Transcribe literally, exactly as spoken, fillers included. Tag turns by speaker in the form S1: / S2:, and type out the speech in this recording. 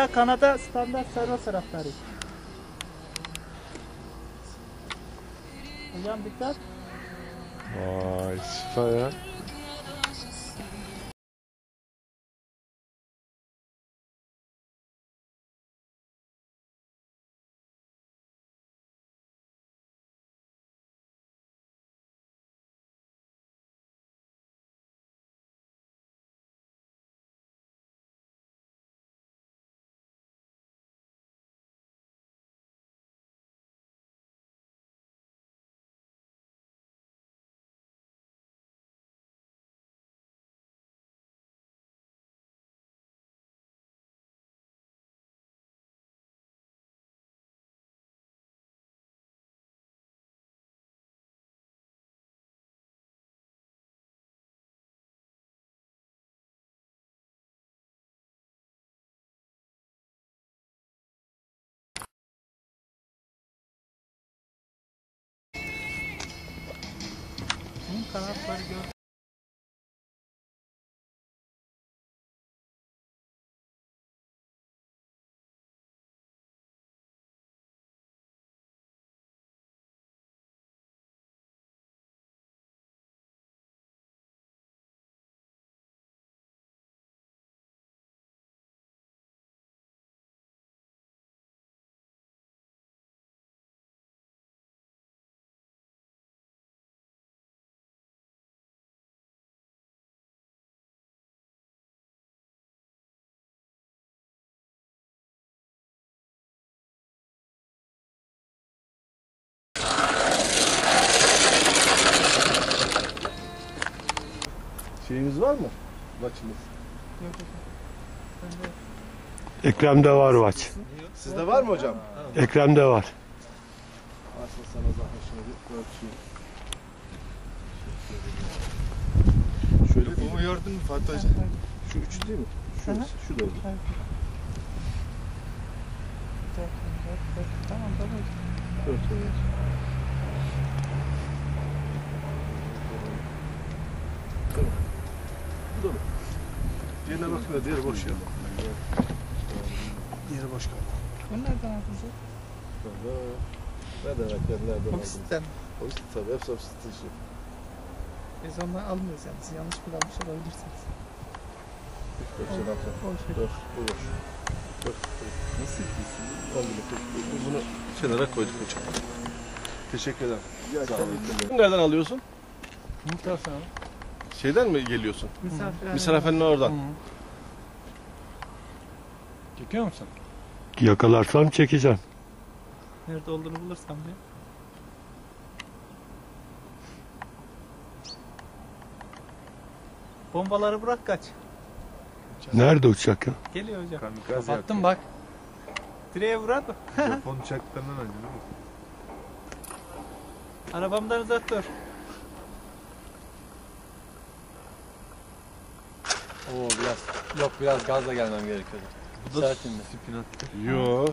S1: Kanada, Kanada standart servo taraftarıyım. Hocam dikkat.
S2: Vay süper ya.
S1: Bunun kanatları gör.
S2: Şeyimiz var mı? Maçımız.
S3: Ekrem'de var vaç.
S2: Sizde var mı hocam?
S3: Ekrem'de var.
S2: Aslında sana zahmet şunu bir ölçeyim. Şöyle
S4: Bunu gördün mü Fatih Hoca?
S2: şu üç değil mi? Şurası, şu da oldu.
S1: Tamam tamam.
S2: Dört oluyor. Tamam. Bu da mı? Diğerine bakın da diğeri boş ya. Diğeri boş kaldı.
S1: Bunu nereden aldın sen?
S2: Nereden hakikaten nereden aldın?
S1: Ofisten.
S2: Ofiste tabii, hepsi ofiste işi.
S1: Biz onları almıyoruz yani. Siz yanlış kullanmış olabilirsiniz.
S2: Boş yer altı.
S1: Boş ver.
S2: Dur, bu boş. Dur, dur. Nasıl yapıyorsun? Komple koy. Bunu kenara koyduk hocam. Teşekkür ederim. Sağ olun. Nereden alıyorsun?
S1: Muhtarsan.
S2: Şeyden mi geliyorsun?
S1: Misafir.
S2: Misafirhanenin oradan.
S4: Çekiyor musun?
S3: Yakalarsam çekeceğim.
S1: Nerede olduğunu bulursam diye. Bombaları bırak kaç.
S3: Nerede uçak ya?
S1: Geliyor hocam.
S4: Kamikaze
S1: Kapattım bak. Direğe vurar mı?
S4: Japon uçaklarından önce değil mi?
S1: Arabamdan uzak dur.
S5: Oo biraz yok biraz gazla gelmem gerekiyordu.
S4: Bu da
S5: Sertindi.
S4: spin attı.
S2: Yo.